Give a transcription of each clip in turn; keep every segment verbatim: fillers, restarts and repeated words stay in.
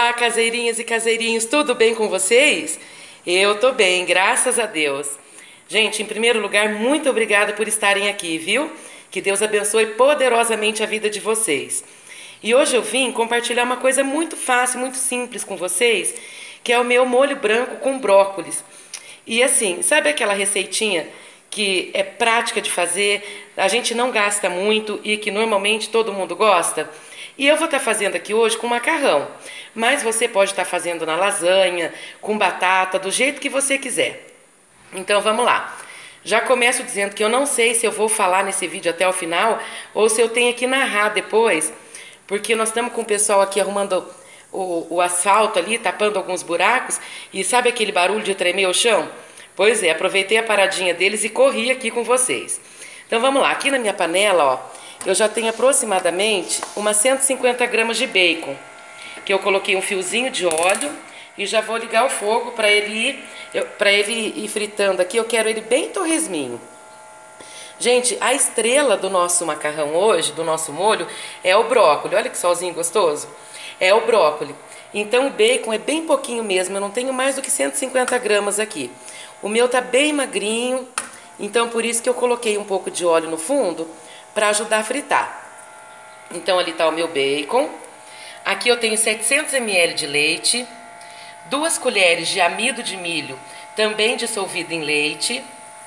Olá, caseirinhas e caseirinhos, tudo bem com vocês? Eu tô bem, graças a Deus. Gente, em primeiro lugar, muito obrigada por estarem aqui, viu? Que Deus abençoe poderosamente a vida de vocês. E hoje eu vim compartilhar uma coisa muito fácil, muito simples com vocês, que é o meu molho branco com brócolis. E assim, sabe aquela receitinha que é prática de fazer, a gente não gasta muito e que normalmente todo mundo gosta? E eu vou estar fazendo aqui hoje com macarrão, mas você pode estar fazendo na lasanha, com batata, do jeito que você quiser. Então vamos lá. Já começo dizendo que eu não sei se eu vou falar nesse vídeo até o final ou se eu tenho que narrar depois, porque nós estamos com o pessoal aqui arrumando o, o asfalto ali, tapando alguns buracos, e sabe aquele barulho de tremer o chão? Pois é, aproveitei a paradinha deles e corri aqui com vocês. Então vamos lá, aqui na minha panela, ó, eu já tenho aproximadamente umas cento e cinquenta gramas de bacon, que eu coloquei um fiozinho de óleo e já vou ligar o fogo para ele ir, para ele ir fritando aqui. Eu quero ele bem torresminho. Gente, a estrela do nosso macarrão hoje, do nosso molho, é o brócolis. Olha que solzinho gostoso. É o brócolis. Então o bacon é bem pouquinho mesmo, eu não tenho mais do que cento e cinquenta gramas aqui. O meu tá bem magrinho, então por isso que eu coloquei um pouco de óleo no fundo, para ajudar a fritar. Então ali está o meu bacon. Aqui eu tenho setecentos mililitros de leite, duas colheres de amido de milho, também dissolvido em leite,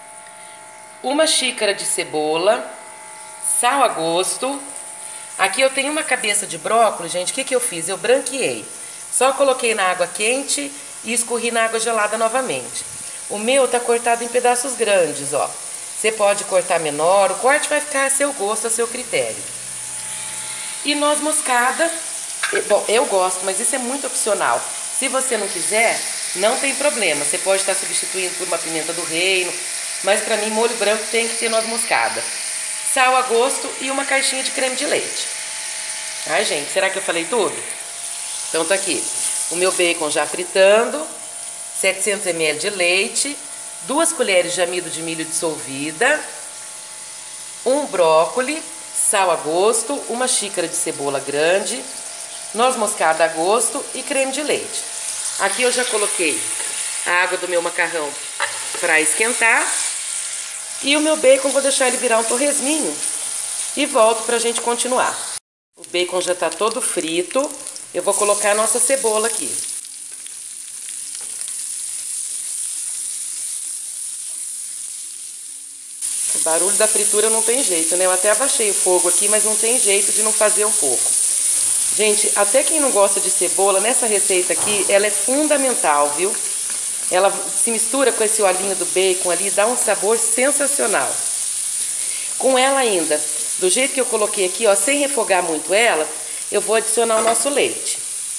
uma xícara de cebola, sal a gosto. Aqui eu tenho uma cabeça de brócolis, gente. O que que eu fiz? Eu branqueei. Só coloquei na água quente e escorri na água gelada novamente. O meu tá cortado em pedaços grandes, ó. Você pode cortar menor, o corte vai ficar a seu gosto, a seu critério. E noz moscada, bom, eu gosto, mas isso é muito opcional. Se você não quiser, não tem problema. Você pode estar substituindo por uma pimenta do reino, mas para mim molho branco tem que ter noz moscada. Sal a gosto e uma caixinha de creme de leite. Ai, gente, será que eu falei tudo? Então tá aqui, o meu bacon já fritando, setecentos mililitros de leite, duas colheres de amido de milho dissolvida, um brócolis, sal a gosto, uma xícara de cebola grande, noz moscada a gosto e creme de leite. Aqui eu já coloquei a água do meu macarrão para esquentar e o meu bacon vou deixar ele virar um torresminho e volto para a gente continuar. O bacon já está todo frito, eu vou colocar a nossa cebola aqui. O barulho da fritura não tem jeito, né? Eu até abaixei o fogo aqui, mas não tem jeito de não fazer um pouco. Gente, até quem não gosta de cebola, nessa receita aqui, ela é fundamental, viu? Ela se mistura com esse olhinho do bacon ali, dá um sabor sensacional. Com ela ainda, do jeito que eu coloquei aqui, ó, sem refogar muito ela, eu vou adicionar o nosso leite.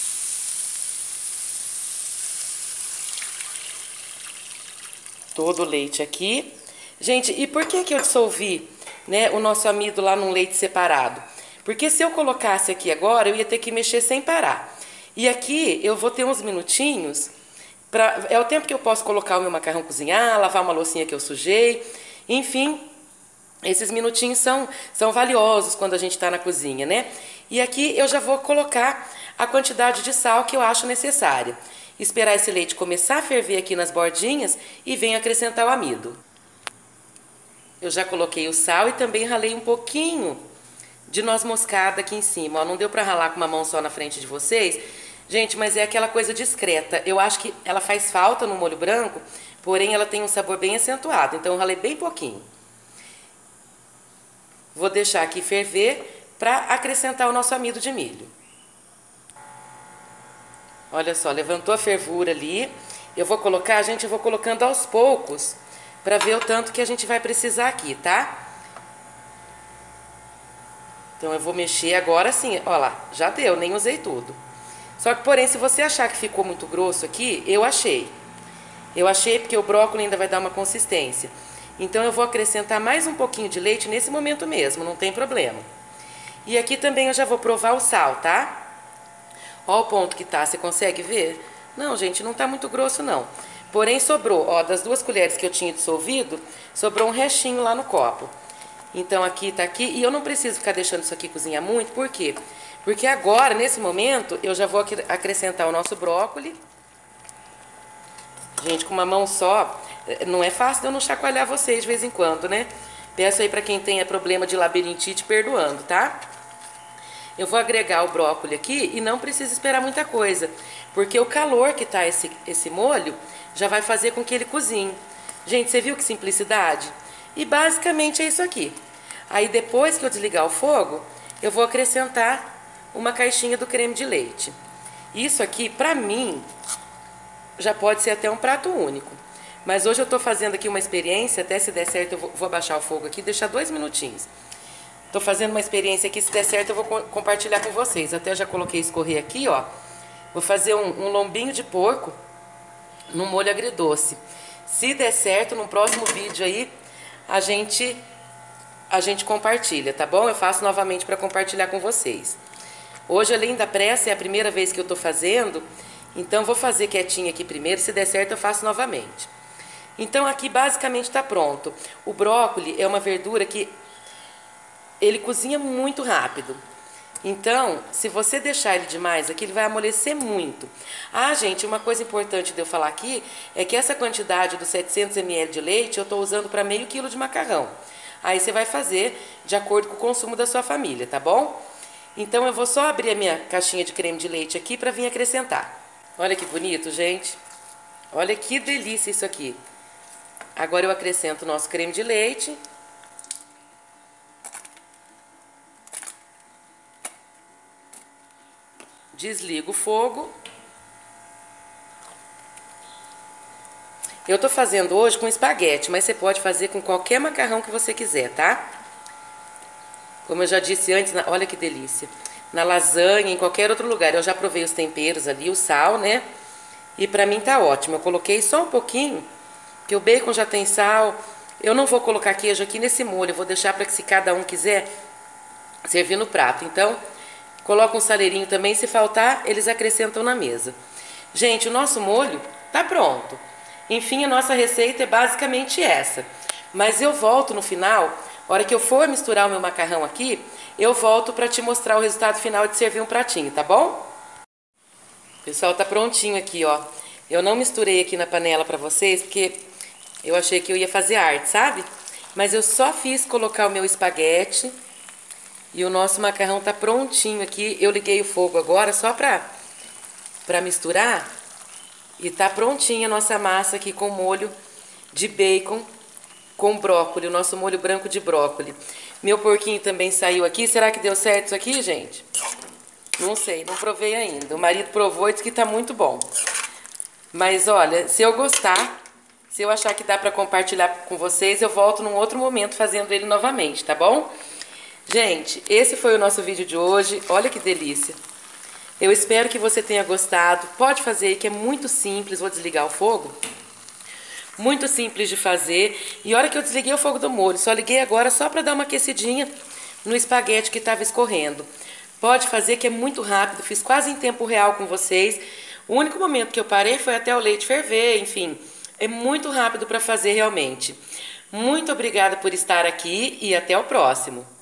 Todo o leite aqui. Gente, e por que que eu dissolvi, né, o nosso amido lá num leite separado? Porque se eu colocasse aqui agora, eu ia ter que mexer sem parar. E aqui eu vou ter uns minutinhos, pra, é o tempo que eu posso colocar o meu macarrão cozinhar, lavar uma loucinha que eu sujei, enfim, esses minutinhos são, são valiosos quando a gente está na cozinha, né? E aqui eu já vou colocar a quantidade de sal que eu acho necessária. Esperar esse leite começar a ferver aqui nas bordinhas e venho acrescentar o amido. Eu já coloquei o sal e também ralei um pouquinho de noz moscada aqui em cima. Ó, não deu para ralar com uma mão só na frente de vocês, gente, mas é aquela coisa discreta. Eu acho que ela faz falta no molho branco, porém ela tem um sabor bem acentuado. Então eu ralei bem pouquinho. Vou deixar aqui ferver para acrescentar o nosso amido de milho. Olha só, levantou a fervura ali. Eu vou colocar, gente, eu vou colocando aos poucos, para ver o tanto que a gente vai precisar aqui, tá? Então eu vou mexer agora sim, ó lá, já deu, nem usei tudo. Só que, porém, se você achar que ficou muito grosso aqui, eu achei. Eu achei porque o brócolis ainda vai dar uma consistência. Então eu vou acrescentar mais um pouquinho de leite nesse momento mesmo, não tem problema. E aqui também eu já vou provar o sal, tá? Ó o ponto que tá, você consegue ver? Não, gente, não tá muito grosso não. Porém, sobrou, ó, das duas colheres que eu tinha dissolvido, sobrou um restinho lá no copo. Então, aqui tá aqui, e eu não preciso ficar deixando isso aqui cozinhar muito, por quê? Porque agora, nesse momento, eu já vou acrescentar o nosso brócolis. Gente, com uma mão só, não é fácil de eu não chacoalhar vocês de vez em quando, né? Peço aí pra quem tenha problema de labirintite, perdoando, tá? Eu vou agregar o brócolis aqui e não precisa esperar muita coisa, porque o calor que tá esse, esse molho já vai fazer com que ele cozinhe. Gente, você viu que simplicidade? E basicamente é isso aqui. Aí depois que eu desligar o fogo, eu vou acrescentar uma caixinha do creme de leite. Isso aqui, pra mim, já pode ser até um prato único. Mas hoje eu tô fazendo aqui uma experiência, até se der certo eu vou, vou abaixar o fogo aqui e deixar dois minutinhos. Tô fazendo uma experiência aqui, se der certo eu vou co compartilhar com vocês. Até já coloquei escorrer aqui, ó. Vou fazer um, um lombinho de porco no molho agridoce. Se der certo, no próximo vídeo aí, a gente, a gente compartilha, tá bom? Eu faço novamente para compartilhar com vocês. Hoje, além da pressa, é a primeira vez que eu tô fazendo, então vou fazer quietinho aqui primeiro, se der certo eu faço novamente. Então aqui basicamente está pronto. O brócolis é uma verdura que ele cozinha muito rápido. Então, se você deixar ele demais aqui, ele vai amolecer muito. Ah, gente, uma coisa importante de eu falar aqui é que essa quantidade dos setecentos mililitros de leite eu estou usando para meio quilo de macarrão. Aí você vai fazer de acordo com o consumo da sua família, tá bom? Então eu vou só abrir a minha caixinha de creme de leite aqui para vir acrescentar. Olha que bonito, gente. Olha que delícia isso aqui. Agora eu acrescento o nosso creme de leite. Desligo o fogo. Eu tô fazendo hoje com espaguete, mas você pode fazer com qualquer macarrão que você quiser, tá? Como eu já disse antes, na, olha que delícia. Na lasanha, em qualquer outro lugar. Eu já provei os temperos ali, o sal, né? E pra mim tá ótimo. Eu coloquei só um pouquinho, porque o bacon já tem sal. Eu não vou colocar queijo aqui nesse molho. Eu vou deixar pra que se cada um quiser servir no prato. Então, coloca um saleirinho também. Se faltar, eles acrescentam na mesa. Gente, o nosso molho tá pronto. Enfim, a nossa receita é basicamente essa. Mas eu volto no final... A hora que eu for misturar o meu macarrão aqui, eu volto para te mostrar o resultado final de servir um pratinho, tá bom? Pessoal, tá prontinho aqui, ó. Eu não misturei aqui na panela para vocês, porque eu achei que eu ia fazer arte, sabe? Mas eu só fiz colocar o meu espaguete e o nosso macarrão tá prontinho aqui. Eu liguei o fogo agora só para para misturar e tá prontinha a nossa massa aqui com molho de bacon com brócolis, o nosso molho branco de brócolis. Meu porquinho também saiu aqui. Será que deu certo isso aqui, gente? Não sei, não provei ainda. O marido provou e disse que tá muito bom. Mas olha, se eu gostar, se eu achar que dá pra compartilhar com vocês, eu volto num outro momento fazendo ele novamente, tá bom? Gente, esse foi o nosso vídeo de hoje. Olha que delícia. Eu espero que você tenha gostado. Pode fazer aí que é muito simples. Vou desligar o fogo. Muito simples de fazer. E olha que eu desliguei o fogo do molho. Só liguei agora só para dar uma aquecidinha no espaguete que estava escorrendo. Pode fazer que é muito rápido. Fiz quase em tempo real com vocês. O único momento que eu parei foi até o leite ferver. Enfim, é muito rápido para fazer realmente. Muito obrigada por estar aqui e até o próximo.